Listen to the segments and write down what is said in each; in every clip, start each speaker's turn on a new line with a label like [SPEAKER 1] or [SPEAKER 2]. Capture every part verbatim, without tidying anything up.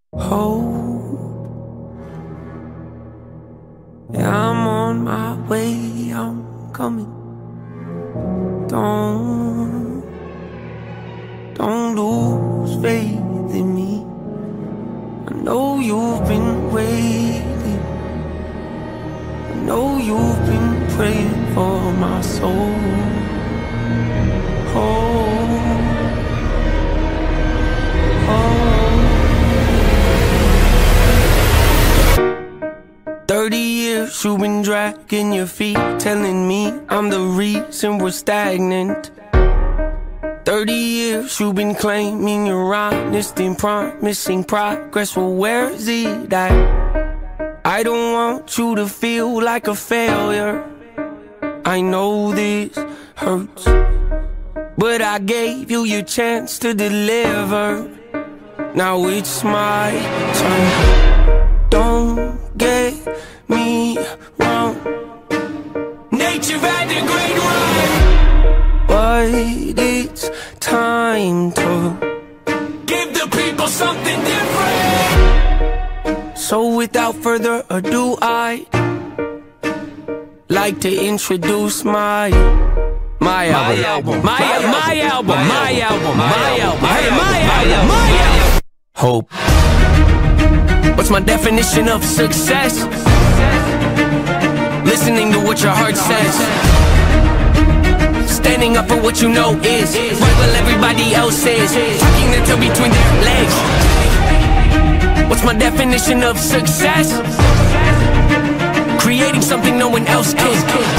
[SPEAKER 1] hope. Yeah, I'm on my way, I'm coming. Don't, don't lose faith in me. I know you've been waiting. I know you've been praying for my soul. Oh, oh. Thirty years you've been dragging your feet, telling me I'm the reason we're stagnant. Thirty years you've been claiming you're honest and promising progress. Well, where's it at? I don't want you to feel like a failure. I know this hurts, but I gave you your chance to deliver. Now it's my turn. Don't get me wrong, nature had a great run, but it's time to give the people something different. So without further ado, I'd like to introduce my My album, my album, my album, my album, my album, my album, my album. Hope. What's my definition of success? Listening to what your heart says, standing up for what you know is right while everybody else is tucking their tail between their legs. What's my definition of success? Creating something no one else can.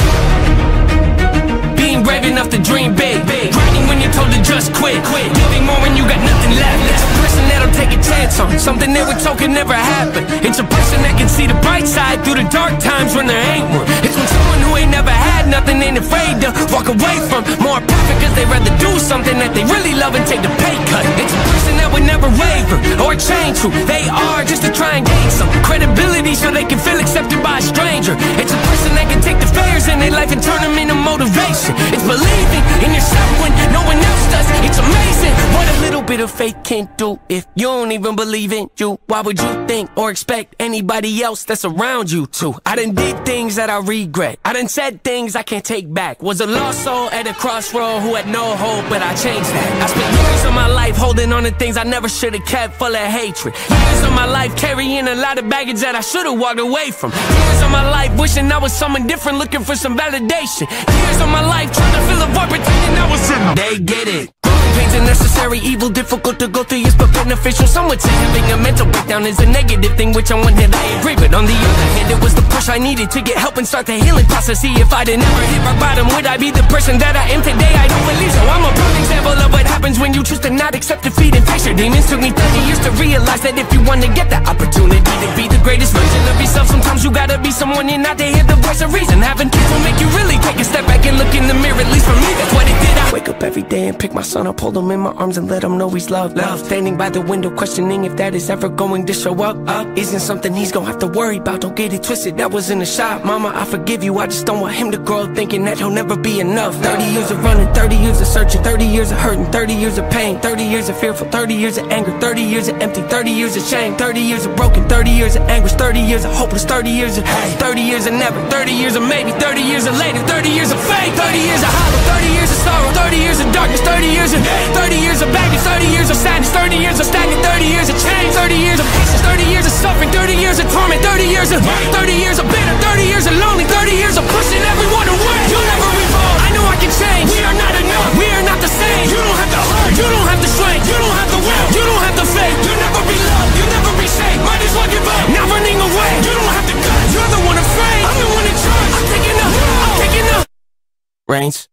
[SPEAKER 1] Being brave enough to dream big, grinding when you're told to just quit, giving more when you got nothing left. It's a person that'll take a chance on something they were told can never happen. It's a person that can see the bright side through the dark times when there ain't one. It's when someone who ain't never had nothing ain't afraid to walk away from more profit, cause they'd rather do something that they really love and take the pay cut. It's a person that would never waver or change who they are just to try and gain some credibility so they can feel accepted by a stranger. It's a person that can take the failures in their life and turn them into motivation. It's believing in yourself when no one else does. It's amazing what a little bit of faith can do. If you don't even believe in you, why would you think or expect anybody else that's around you to? I done did things that I regret. I done said things I can't take back. Was a lost soul at a crossroad who had no hope, but I changed that. I spent years of my life holding on to things I never should have kept, full of hatred. Years of my life carrying a lot of baggage that I should have walked away from. Years of my life wishing I was someone different, looking for some validation. Years of my life trying to fill a void, pretending I was in. They get it. Pain's a necessary evil, difficult to go through, yes, but beneficial. Some would say having a mental breakdown is a negative thing, which on one hand I agree, but on the other hand it was the push I needed to get help and start the healing process. See, if I'd never hit rock bottom, would I be the person that I am today? I don't believe so. I'm a prime example of what happens when you choose to not accept defeat and face your demons. Took me thirty years to realize that if you want to get that opportunity to be the greatest version of yourself, sometimes you gotta be someone you're not to hear the voice of reason. Having kids will make you really take a step back and look in the mirror, at least for me, that's what it did. I wake up every day and pick my son up, hold him in my arms and let him know he's loved. Love. Standing by the window questioning if that is ever going to show up. Up isn't something he's gonna have to worry about, don't get it twisted, that was in a shot. Mama, I forgive you, I just don't want him to grow up thinking that he'll never be enough. Thirty years of running, thirty years of searching, thirty years of hurting, thirty years of pain, thirty years of fearful, thirty years of anger, thirty years of empty, thirty years of shame, thirty years of broken, thirty years of anguish, thirty years of hopeless, thirty years of hate, thirty years of never, thirty years of maybe, thirty years of later, thirty years of faith, thirty years of hollow, thirty years of sorrow, thirty years of darkness, thirty years of hate, thirty years of baggage, thirty years of sadness, thirty years of stagnant, thirty years of change, thirty years of patience, thirty years of suffering, thirty years of torment, thirty years of thirty years of bitter, thirty years of lonely, thirty years of pushing everyone away. You'll never evolve, I know I can change. We are not enough, we are not the same. You don't have the heart, you don't have the strength, you don't have the will, you don't have the faith. You'll never be loved, you'll never be safe. Might as well give up, not running away. You don't have the guts, you're the one afraid. I'm the one in charge, I'm taking up, I'm taking up. Reigns.